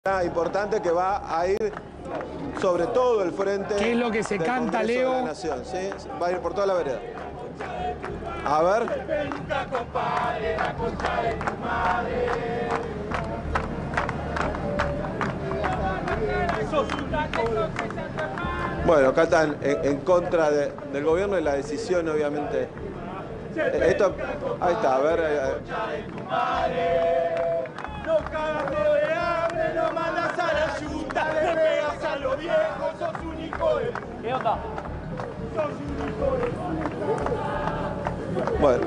Importante que va a ir sobre todo el frente. ¿Qué es lo que se canta, Congreso Leo? de la Nación, ¿sí? Va a ir por toda la vereda. A ver. Bueno, acá están en contra del gobierno y la decisión, obviamente. Esto, ahí está, a ver. No cagas de hambre, no mandas a la yuta, le pegas a los viejos, sos un hijo de... ¿Qué onda? Sos un hijo de... Bueno.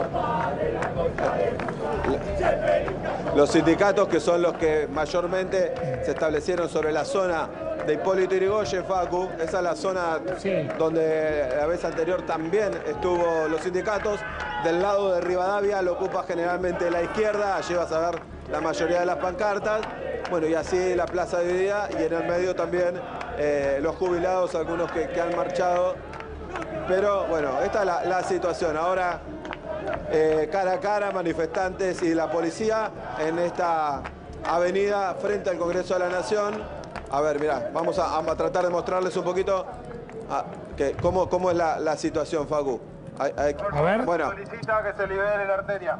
Los sindicatos, que son los que mayormente se establecieron sobre la zona de Hipólito Yrigoyen, Facu, esa es la zona donde la vez anterior también estuvo los sindicatos. Del lado de Rivadavia lo ocupa generalmente la izquierda, allí vas a ver la mayoría de las pancartas. Bueno, y así la plaza dividida, y en el medio también los jubilados, algunos que han marchado. Pero bueno, esta es la situación. Ahora, cara a cara, manifestantes y la policía en esta avenida frente al Congreso de la Nación. A ver, mirá, vamos a tratar de mostrarles un poquito cómo es la situación, Facu. A ver. Bueno. Se solicita que se libere la arteria.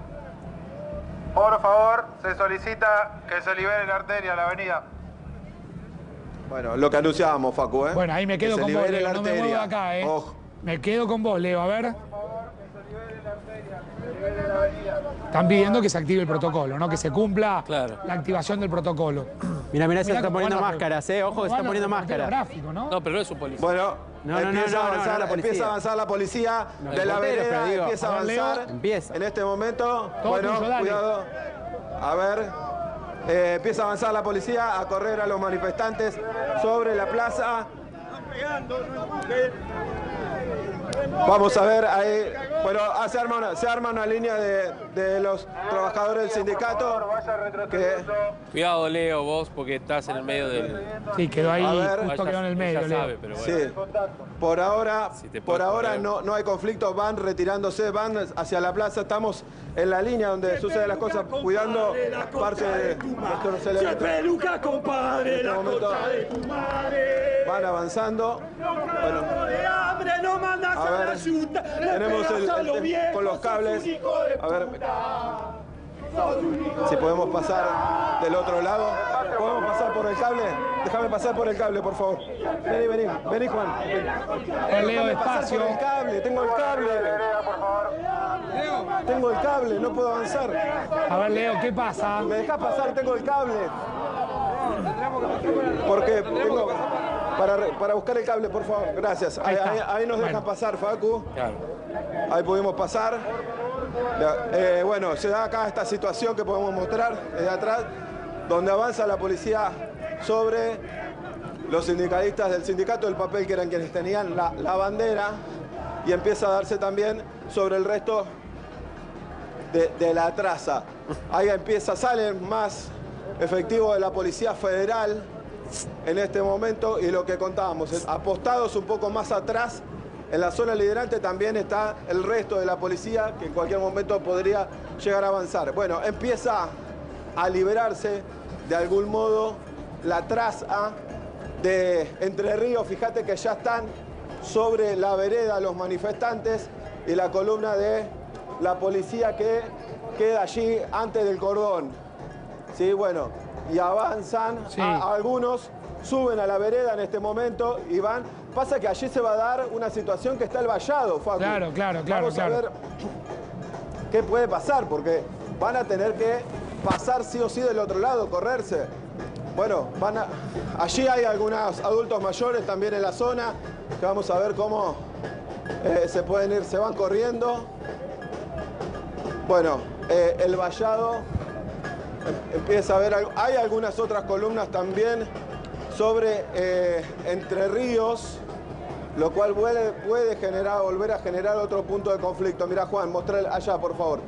Por favor, se solicita que se libere la arteria, la avenida. Bueno, lo que anunciábamos, Facu, ¿eh? Bueno, ahí me quedo que con se vos, libere Leo, la no me arteria. muevo acá, ¿eh? Ojo. Me quedo con vos, Leo, a ver. Por favor, que se libere la arteria, que se libere la avenida. Están pidiendo que se active el protocolo, ¿no? Que se cumpla la activación del protocolo. Mirá, se están poniendo cómo van a- máscaras, ojo, se están poniendo máscaras. Gráfico, ¿no? No, pero no es un policía. Bueno, No, empieza a avanzar la policía de la portero, vereda, pero digo, empieza a a ver, Leo. avanzar. Empieza. En este momento, Todo bueno, tuyo, dale. cuidado. A ver, empieza a avanzar la policía, a correr a los manifestantes sobre la plaza. Vamos a ver ahí, bueno, se arma una línea de los trabajadores del sindicato. Cuidado, Leo, vos, porque estás en el medio del... Sí, quedó ahí, A ver. justo quedó en el medio, Ya Leo. sabe, pero bueno. Sí, por ahora, Si te puedes correr. no hay conflicto, van retirándose, van hacia la plaza, estamos en la línea donde suceden las cosas, cuidando parte de nuestros Se elementos. peluca, compadre, la momento concha de tu madre. Van avanzando. Bueno, De hambre, no mandas a a la ver, yuta, le tenemos pegas a los viejos, con los sos cables. un hijo de A ver, puta. Sos un hijo si de podemos pasar del otro lado. ¿Podemos pasar por el cable? Déjame pasar por el cable, por favor. Vení, Juan. Leo, Déjame pasar despacio. por el cable, tengo el cable. Tengo el cable, no puedo avanzar. A ver, Leo, ¿qué pasa? ¿Me dejás pasar? Tengo el cable. Porque tengo... Para buscar el cable, por favor. Gracias. Ahí nos dejan pasar, Facu. Claro. Ahí pudimos pasar. Bueno, se da acá esta situación que podemos mostrar desde atrás, donde avanza la policía sobre los sindicalistas del sindicato del papel, que eran quienes tenían la bandera, y empieza a darse también sobre el resto de la traza. Ahí salen más efectivos de la Policía Federal en este momento, y lo que contábamos, apostados un poco más atrás, en la zona liderante también está el resto de la policía, que en cualquier momento podría llegar a avanzar. Bueno, empieza a liberarse de algún modo la traza de Entre Ríos. Fíjate que ya están sobre la vereda los manifestantes y la columna de la policía que queda allí antes del cordón. Sí, bueno, y avanzan, Sí. Algunos suben a la vereda en este momento y van. Pasa que allí se va a dar una situación que está el vallado, Facu. Claro. Vamos a ver qué puede pasar, porque van a tener que pasar sí o sí del otro lado, correrse. Bueno, allí hay algunos adultos mayores también en la zona, que vamos a ver cómo se pueden ir, se van corriendo. Bueno, el vallado empieza a ver, hay algunas otras columnas también sobre Entre Ríos, lo cual puede volver a generar otro punto de conflicto. Mirá, Juan, mostrá allá, por favor.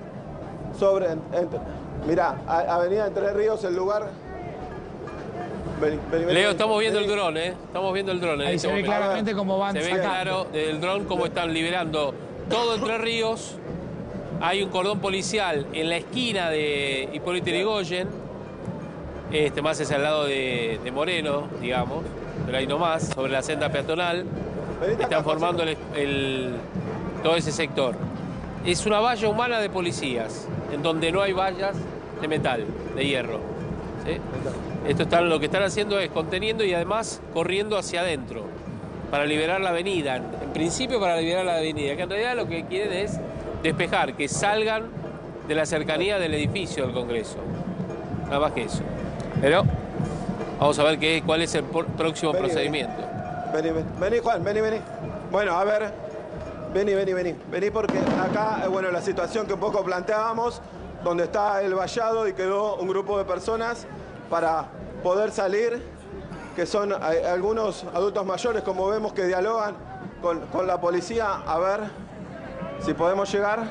Mirá, Avenida Entre Ríos, el lugar... Vení. Leo, estamos viendo el dron, ¿eh? Estamos viendo el dron. Ahí se ve claramente cómo van Se ve sacando. claro del dron cómo están liberando todo Entre Ríos. Hay un cordón policial en la esquina de Hipólito Yrigoyen. más hacia el lado de Moreno, digamos, pero ahí nomás, sobre la senda peatonal. Están formando todo ese sector. Es una valla humana de policías, en donde no hay vallas de metal, de hierro. ¿Sí? Lo que están haciendo es conteniendo y además corriendo hacia adentro para liberar la avenida. En principio para liberar la avenida, que en realidad lo que quieren es despejar, que salgan de la cercanía del edificio del Congreso. Nada más que eso. Pero vamos a ver cuál es el próximo procedimiento. Vení, Juan, vení. Bueno, a ver, vení porque acá, bueno, la situación que un poco planteábamos, donde está el vallado y quedó un grupo de personas para poder salir, que son algunos adultos mayores, como vemos, que dialogan con la policía, a ver si podemos llegar.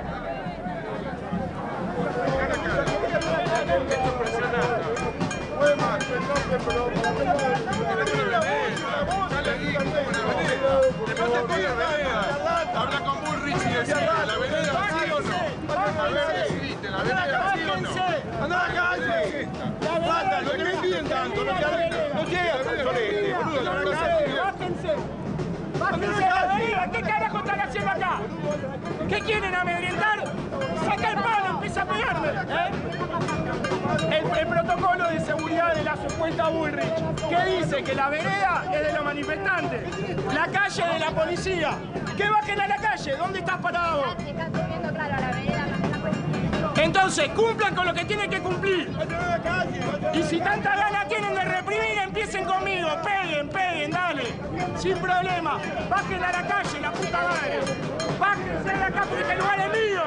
Habla con Bullrich y decía, ¿la vereda sí o no? A ver, decidiste, ¿la vereda sí o no? ¡Andá a la calle! ¡Basta, no te me piden tanto! ¡No llegas al solete, boludo! ¡La vereda sí! ¡Bájense! ¡Bájense de la avenida! ¿Qué carajo están haciendo acá? ¿Qué quieren amedrentar? ¡Saca el palo! ¡Empieza a pegarme! El protocolo de seguridad de la supuesta Bullrich, que dice que la vereda es de los manifestantes, la calle de la policía. ¡Que bajen a la calle! ¿Dónde estás parado? Entonces, cumplan con lo que tienen que cumplir. Y si tanta gana tienen de reprimir, empiecen conmigo. Peguen, dale. Sin problema. Bajen a la calle, la puta madre. Bájense de acá porque este lugar es mío.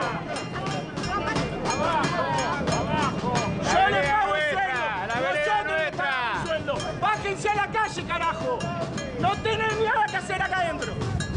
Abajo. Yo le pago el sueldo. Nosotros le pagamos el sueldo. Bájense a la calle, carajo. No tenés nada que hacer acá adentro.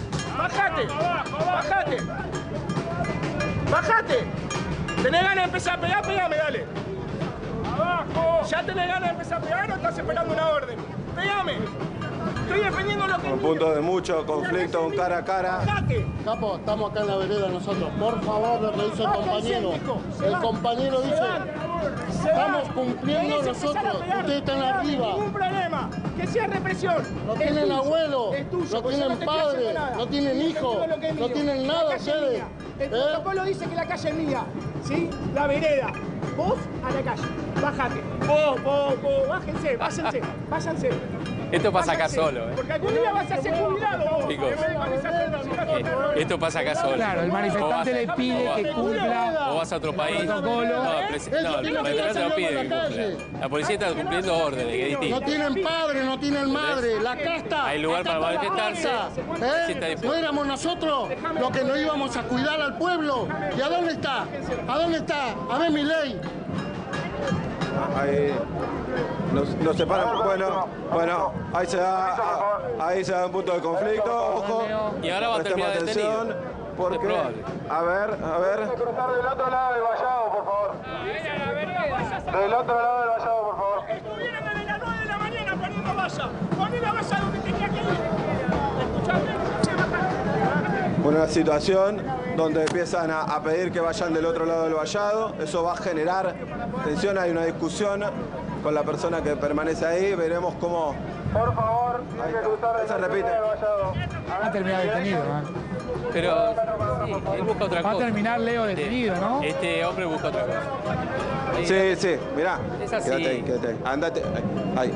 Bájate. ¿Tenés ganas de empezar a pegar? Pegame, dale. ¡Abajo! ¿Ya tenés ganas de empezar a pegar o estás esperando una orden? ¡Pegame! Estoy defendiendo lo que... Un punto de mucho conflicto, un cara a cara. Capo, estamos acá en la vereda nosotros. Por favor, lo que dice el compañero. El compañero dice, estamos cumpliendo nosotros. Ustedes están arriba. Ningún problema. Que sea represión. No tienen abuelo, no tienen padre, no tienen hijo, no tienen nada ustedes. El protocolo dice que la calle es mía, ¿sí? La vereda. Vos a la calle. Bájate. Vos. Váyanse. Esto pasa acá solo, ¿eh? Porque algún día vas a ser jubilado vos. Chicos, esto pasa acá solo. Claro, el manifestante le pide que cumpla. O vas a otro país. Protocolo. No, el manifestante no pide que cumpla. La policía está cumpliendo órdenes, que es distinto. No tienen padre, no tienen madre. La casta. Hay lugar para manifestarse. No éramos nosotros los que no íbamos a cuidar al pueblo. ¿Y a dónde está? ¿A dónde está? A ver mi ley. Ahí nos separan. Bueno, ahí se da un punto de conflicto. Ojo. Y ahora va a terminar detenido. Porque, a ver. Cruzar del otro lado del vallado, por favor. Del otro lado del vallado, por favor. Estuvieron desde las 9 de la mañana poniendo valla. Poné la valla donde tenía que ir. ¿Escuchaste? Una situación donde empiezan a pedir que vayan del otro lado del vallado. Eso va a generar tensión, hay una discusión con la persona que permanece ahí. Veremos cómo... Por favor, hay que cruzar se repite. del vallado. Va a terminar detenido, Pero sí, él busca otra cosa. Va a terminar Leo detenido, ¿no? Este hombre busca otra cosa. Sí, mirá. Es así. Quédate ahí. Andate. Ahí.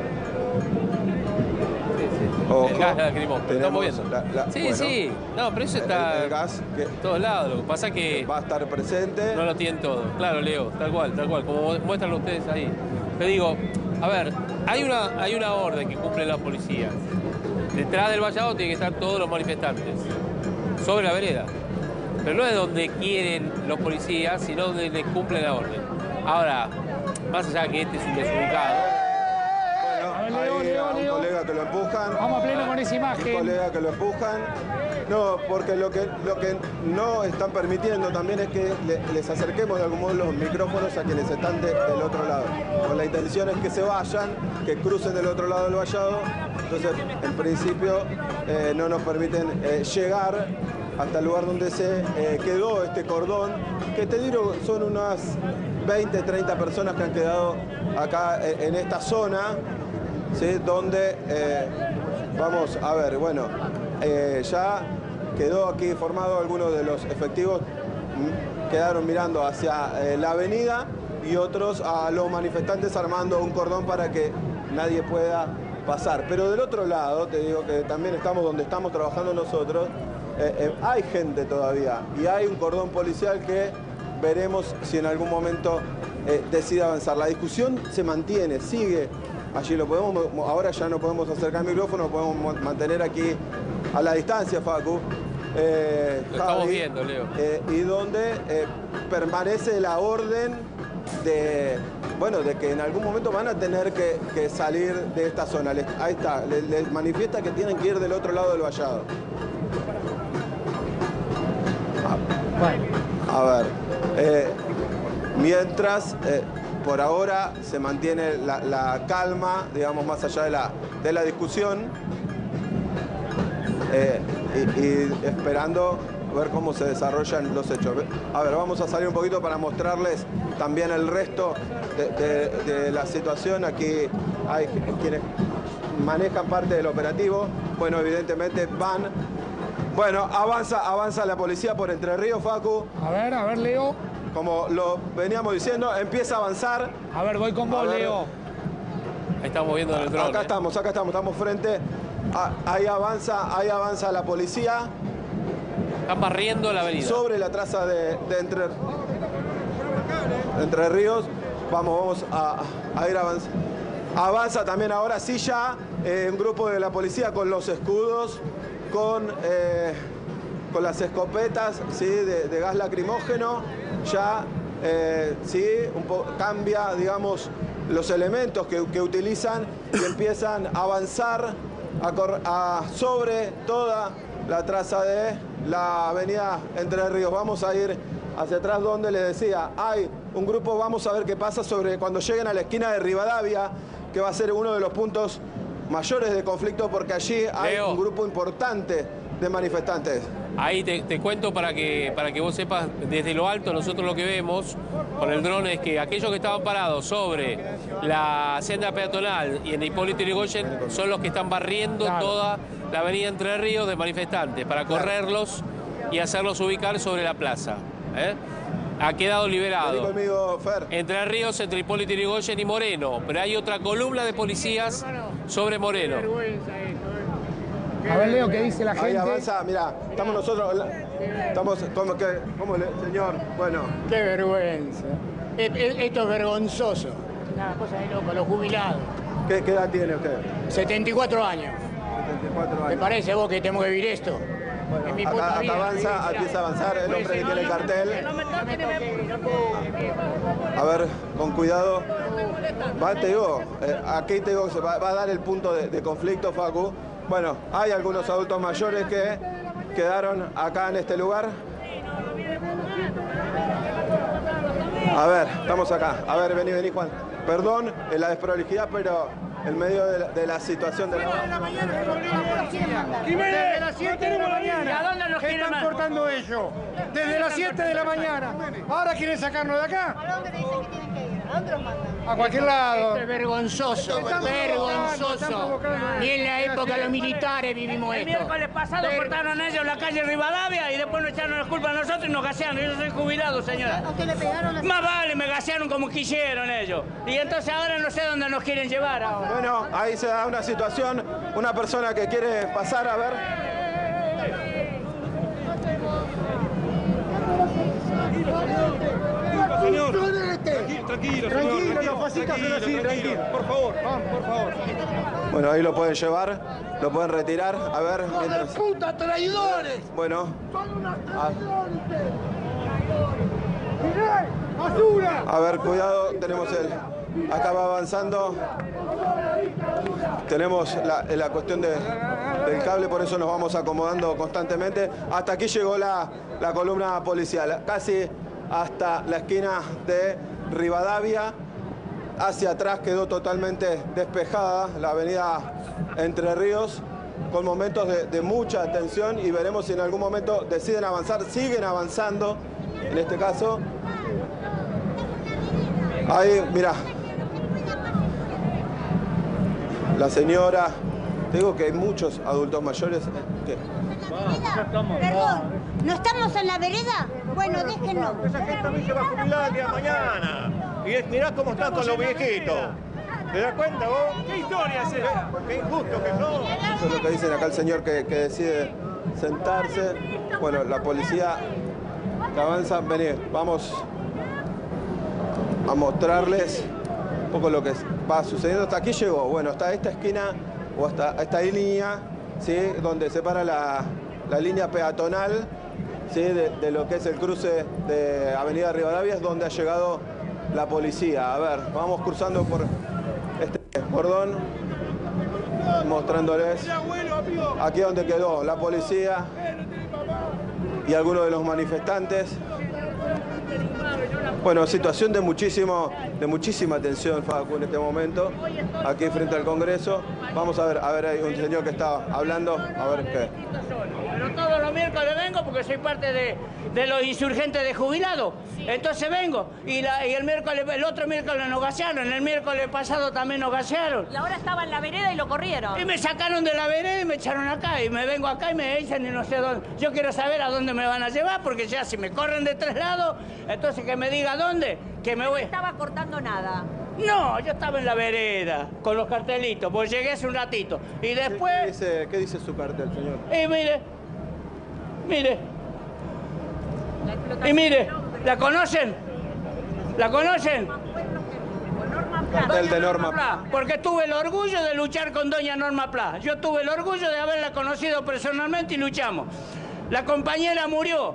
Ojo. El gas lacrimógeno, lo estamos viendo. Bueno, sí. No, pero eso está el gas que en todos lados. Lo que pasa es que va a estar presente. no lo tienen todo. Claro, Leo, tal cual. Como muestran ustedes ahí. Te digo, a ver, hay una orden que cumple la policía. Detrás del vallado tienen que estar todos los manifestantes. Sobre la vereda. Pero no es donde quieren los policías, sino donde les cumplen la orden. Ahora, más allá de que este es un desubicado. Ahí a un colega que lo empujan. Vamos a pleno con esa imagen. Un colega que lo empujan. No, porque lo que no están permitiendo también es que les acerquemos de algún modo los micrófonos a quienes están del otro lado. Con la intención es que se vayan, que crucen del otro lado del vallado. Entonces, en principio, no nos permiten llegar hasta el lugar donde se quedó este cordón, que te digo, son unas 20, 30 personas que han quedado acá en esta zona, ¿sí? Donde, vamos a ver, bueno, ya quedó aquí formado, algunos de los efectivos quedaron mirando hacia la avenida y otros a los manifestantes armando un cordón para que nadie pueda pasar. Pero del otro lado, te digo que también estamos donde estamos trabajando nosotros, hay gente todavía y hay un cordón policial que veremos si en algún momento decide avanzar. La discusión se mantiene, sigue. Allí lo podemos, ahora ya no podemos acercar el micrófono, podemos mantener aquí a la distancia, Facu. Lo estamos viendo, Leo. Y donde permanece la orden de, bueno, de que en algún momento van a tener que salir de esta zona. Ahí está, les manifiesta que tienen que ir del otro lado del vallado. A ver, mientras, por ahora se mantiene la calma, digamos, más allá de la discusión, y esperando ver cómo se desarrollan los hechos. A ver, vamos a salir un poquito para mostrarles también el resto de la situación. Aquí hay quienes manejan parte del operativo. Bueno, evidentemente van. Bueno, avanza la policía por Entre Ríos, Facu. A ver, Leo. Como lo veníamos diciendo, empieza a avanzar. A ver, voy con vos, Leo. Ahí estamos viendo el dron. Acá estamos frente. Ahí avanza la policía. Están barriendo la avenida. Sobre la traza de Entre Ríos. Vamos a ir avanzando. Avanza también ahora sí ya un grupo de la policía con los escudos, con las escopetas, ¿sí? de gas lacrimógeno. Ya sí, cambia, digamos, los elementos que utilizan y empiezan a avanzar sobre toda la traza de la avenida Entre Ríos. Vamos a ir hacia atrás donde les decía, hay un grupo, vamos a ver qué pasa sobre cuando lleguen a la esquina de Rivadavia, que va a ser uno de los puntos mayores de conflicto porque allí hay un grupo importante de manifestantes. Ahí te cuento para que vos sepas, desde lo alto nosotros lo que vemos con el dron es que aquellos que estaban parados sobre la senda peatonal y en Hipólito Yrigoyen son los que están barriendo toda la avenida Entre Ríos de manifestantes para correrlos y hacerlos ubicar sobre la plaza. Ha quedado liberado. Vení conmigo, Fer. Entre Ríos, entre Hipólito Yrigoyen y Moreno, pero hay otra columna de policías sobre Moreno. A ver, Leo, ¿qué dice la gente? Ahí avanza, mirá, estamos nosotros, ¿cómo señor? Bueno. Qué vergüenza. Esto es vergonzoso. Una cosa de loco, los jubilados. ¿Qué edad tiene usted? 74 años. 74 años. ¿Te parece vos que tenemos que vivir esto? Bueno, acá avanza, empieza a avanzar el hombre que tiene el cartel. A ver, con cuidado. Te digo, aquí te digo que se va a dar el punto de conflicto, Facu. Bueno, hay algunos adultos mayores que quedaron acá en este lugar. A ver, estamos acá. A ver, vení, Juan. Perdón la desprolijidad, pero en medio de la situación de la... Desde las 7 de la mañana. ¿A dónde nos quieren están cortando ellos? Desde las 7 de la mañana. Ahora quieren sacarnos de acá. ¿A dónde te dicen que tienen que ir? ¿A dónde los mandan? A cualquier lado. Esto es vergonzoso, vergonzoso. Ni en la época de los militares vivimos El esto. miércoles pasado cortaron ellos la calle Rivadavia y después nos echaron la culpa a nosotros y nos gasearon. Yo soy jubilado, señora. ¿A usted le pegaron así? Más vale, me gasearon como quisieron ellos. Y entonces ahora no sé dónde nos quieren llevar ahora. Bueno, ahí se da una situación, una persona que quiere pasar, a ver. Señor, tranquilo, los fascistas son así, tranquilo. Por favor, vamos, por favor. Bueno, ahí lo pueden llevar, lo pueden retirar, a ver. Mientras... ¡Puta, traidores! Bueno. ¡Son unos traidores! ¡Basura! A ver, cuidado, tenemos acá va avanzando. Tenemos la cuestión del cable, por eso nos vamos acomodando constantemente. Hasta aquí llegó la columna policial, casi hasta la esquina de Rivadavia. Hacia atrás quedó totalmente despejada la avenida Entre Ríos, con momentos de mucha tensión, y veremos si en algún momento deciden avanzar. Siguen avanzando, en este caso. Ahí, mira. La señora, te digo que hay muchos adultos mayores que... Perdón, ¿no estamos en la vereda? Bueno, déjenos. Esa gente también se va a jubilar el día de mañana. Y mirá cómo están con los viejitos. ¿Te das cuenta vos? ¿Qué historia es esa? Qué injusto que son. Eso es lo que dicen acá el señor que decide sentarse. Bueno, la policía que avanza. Vení, vamos a mostrarles un poco lo que va sucediendo. Hasta aquí llegó. Bueno, hasta esta esquina o hasta esta línea, ¿sí? Donde separa la línea peatonal, ¿sí? de lo que es el cruce de Avenida Rivadavia, es donde ha llegado la policía. A ver, vamos cruzando por este cordón, mostrándoles aquí donde quedó la policía y algunos de los manifestantes. Bueno, situación de muchísima tensión, Facu, en este momento, aquí frente al Congreso. Vamos a ver, hay un señor que está hablando, a ver qué. Pero todos los miércoles vengo porque soy parte de los insurgentes de jubilados. Entonces vengo y el otro miércoles nos gasearon, el miércoles pasado también nos gasearon. Y ahora estaba en la vereda y lo corrieron. Y me sacaron de la vereda y me echaron acá. Y me vengo acá y me dicen y no sé dónde. Yo quiero saber a dónde me van a llevar porque ya si me corren de 3 lados, entonces que me diga dónde, que me voy. No estaba cortando nada. No, yo estaba en la vereda con los cartelitos, pues llegué hace un ratito. Y después... ¿Qué dice su cartel, señor? Y mire. Y mire, ¿la conocen? ¿La conocen? Cartel de Norma Pla. Porque tuve el orgullo de luchar con doña Norma Pla. Yo tuve el orgullo de haberla conocido personalmente y luchamos. La compañera murió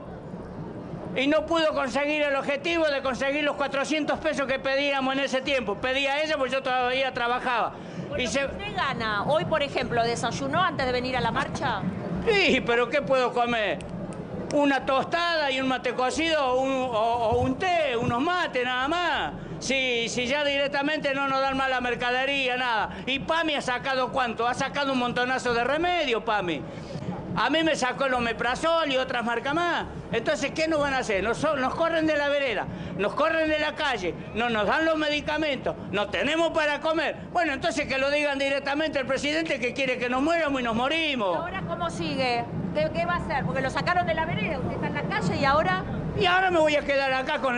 y no pudo conseguir el objetivo de conseguir los 400 pesos que pedíamos en ese tiempo. Pedía ella porque yo todavía trabajaba. ¿Y usted gana? Hoy, por ejemplo, ¿desayunó antes de venir a la marcha? Sí, pero ¿qué puedo comer? Una tostada y un mate cocido o un té, unos mates nada más. Si ya directamente no nos dan más la mercadería, nada. Y PAMI ha sacado ¿cuánto? Ha sacado un montonazo de remedio, PAMI. A mí me sacó el omeprazol y otras marcas más. Entonces, ¿qué nos van a hacer? Nos corren de la vereda, nos corren de la calle, no nos dan los medicamentos, no tenemos para comer. Bueno, entonces que lo digan directamente el presidente que quiere que nos muéramos y nos morimos. ¿Y ahora cómo sigue? ¿Qué va a hacer? Porque lo sacaron de la vereda, usted está en la calle y ahora... Y ahora me voy a quedar acá con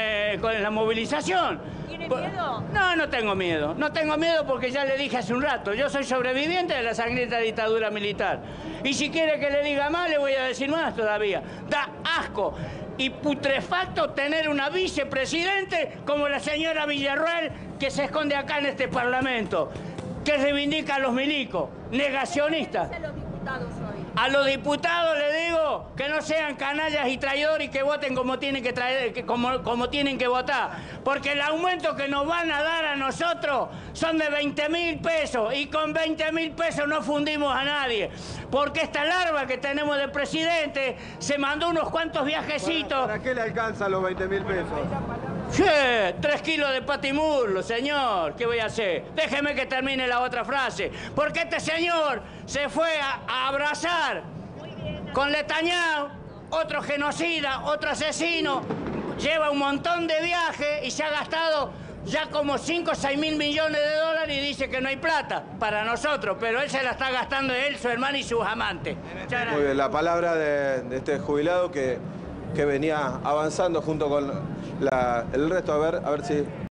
la movilización. ¿Tiene miedo? No, no tengo miedo. No tengo miedo porque ya le dije hace un rato, yo soy sobreviviente de la sangrienta dictadura militar. Y si quiere que le diga más, le voy a decir más todavía. Da asco y putrefacto tener una vicepresidente como la señora Villarroel que se esconde acá en este Parlamento, que reivindica a los milicos, negacionistas. ¿Qué dicen los diputados hoy? A los diputados les digo que no sean canallas y traidores y que voten como tienen que como tienen que votar. Porque el aumento que nos van a dar a nosotros son de 20.000 pesos y con 20.000 pesos no fundimos a nadie. Porque esta larva que tenemos de presidente se mandó unos cuantos viajecitos. ¿Para qué le alcanzan los 20.000 pesos? Sí, 3 kilos de patimurlo, señor. ¿Qué voy a hacer? Déjeme que termine la otra frase. Porque este señor se fue a abrazar con Netanyahu, otro genocida, otro asesino. Lleva un montón de viajes y se ha gastado ya como 5 o 6 mil millones de dólares y dice que no hay plata para nosotros. Pero él se la está gastando él, su hermano y sus amantes. Muy bien, la palabra de este jubilado que venía avanzando junto con el resto. A ver si...